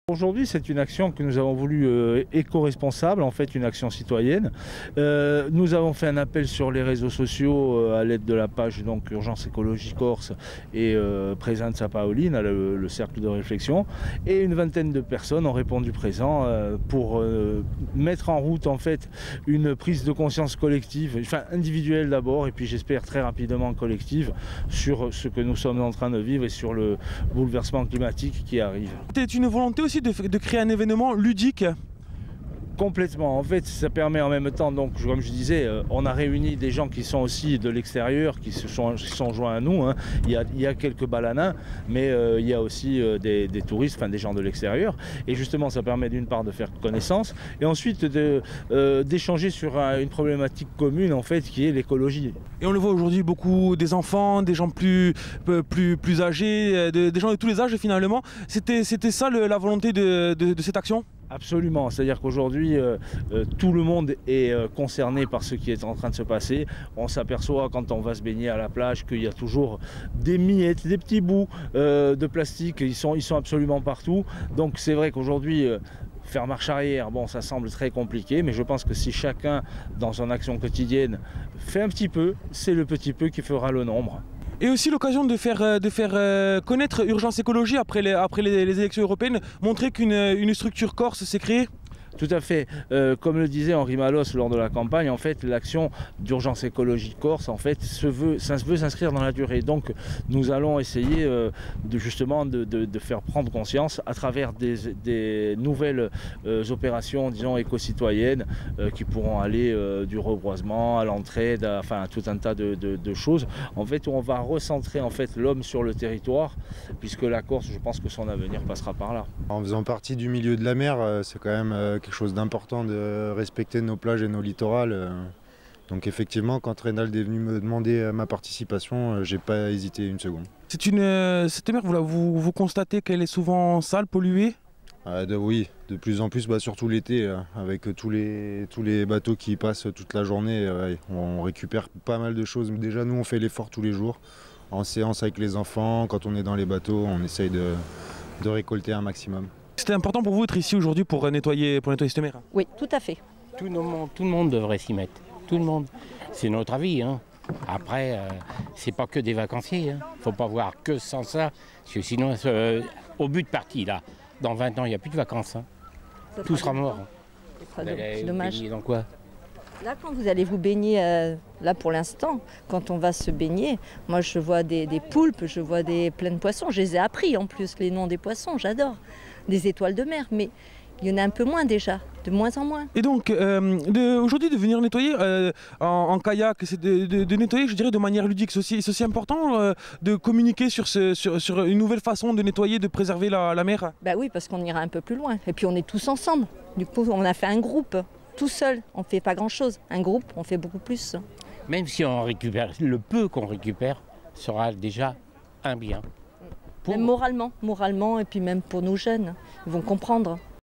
Aujourd'hui, c'est une action que nous avons voulu éco-responsable, en fait une action citoyenne. Nous avons fait un appel sur les réseaux sociaux à l'aide de la page donc, Urgence Écologie Corse et Presenza Paolina, le cercle de réflexion. Et une vingtaine de personnes ont répondu présent pour mettre en route en fait une prise de conscience collective, enfin individuelle d'abord, et puis j'espère très rapidement collective, sur ce que nous sommes en train de vivre et sur le bouleversement climatique qui arrive. C'est une volonté aussi de créer un événement ludique. Complètement. En fait, ça permet en même temps, donc, comme je disais, on a réuni des gens qui sont aussi de l'extérieur, qui sont joints à nous. Hein. Il y a quelques balanins, mais il y a aussi des touristes, enfin des gens de l'extérieur. Et justement, ça permet d'une part de faire connaissance et ensuite d'échanger sur une problématique commune, en fait, qui est l'écologie. Et on le voit aujourd'hui, beaucoup des enfants, des gens plus âgés, des gens de tous les âges finalement. C'était ça la volonté de cette action ? Absolument, c'est-à-dire qu'aujourd'hui, tout le monde est concerné par ce qui est en train de se passer. On s'aperçoit quand on va se baigner à la plage qu'il y a toujours des miettes, des petits bouts de plastique, ils sont absolument partout. Donc c'est vrai qu'aujourd'hui, faire marche arrière, bon, ça semble très compliqué, mais je pense que si chacun, dans son action quotidienne, fait un petit peu, c'est le petit peu qui fera le nombre. Et aussi l'occasion de faire connaître Urgence Écologie après les élections européennes, montrer qu'une structure corse s'est créée. Tout à fait. Comme le disait Henri Malos lors de la campagne, en fait, l'action d'Urgence Écologie Corse, en fait, veut s'inscrire dans la durée. Donc, nous allons essayer de faire prendre conscience à travers des nouvelles opérations, disons, éco-citoyennes, qui pourront aller du reboisement à l'entraide, enfin, à tout un tas de choses. En fait, où on va recentrer en fait l'homme sur le territoire, puisque la Corse, je pense que son avenir passera par là. En faisant partie du milieu de la mer, c'est quand même quelque chose d'important de respecter nos plages et nos littorales. Donc effectivement, quand Reynald est venu me demander ma participation, j'ai pas hésité une seconde. Cette mer, vous constatez qu'elle est souvent sale, polluée ? Oui, de plus en plus, surtout l'été, avec tous les bateaux qui passent toute la journée, on récupère pas mal de choses. Déjà, nous, on fait l'effort tous les jours, en séance avec les enfants, quand on est dans les bateaux, on essaye de récolter un maximum. C'était important pour vous d'être ici aujourd'hui pour nettoyer cette mer ? Oui, tout à fait. Tout le monde devrait s'y mettre. Tout le monde. C'est notre avis. Hein. Après, c'est pas que des vacanciers. Hein. Faut pas voir que sans ça. Parce que sinon, au but de partie, là, dans 20 ans, il n'y a plus de vacances. Hein. Tout sera mort. C'est dommage. Dans quoi ? Là, quand vous allez vous baigner, là pour l'instant, quand on va se baigner, moi je vois des poulpes, je vois plein de poissons. Je les ai appris en plus, les noms des poissons, j'adore. Des étoiles de mer, mais il y en a un peu moins déjà, de moins en moins. Et donc, aujourd'hui de venir nettoyer en kayak, c'est de nettoyer, je dirais, de manière ludique. C'est aussi important de communiquer sur une nouvelle façon de nettoyer, de préserver la mer. Bah oui, parce qu'on ira un peu plus loin. Et puis on est tous ensemble. Du coup, on a fait un groupe. Tout seul, on ne fait pas grand-chose. Un groupe, on fait beaucoup plus. Même si on récupère, le peu qu'on récupère sera déjà un bien. Même moralement, et puis même pour nos jeunes, ils vont comprendre.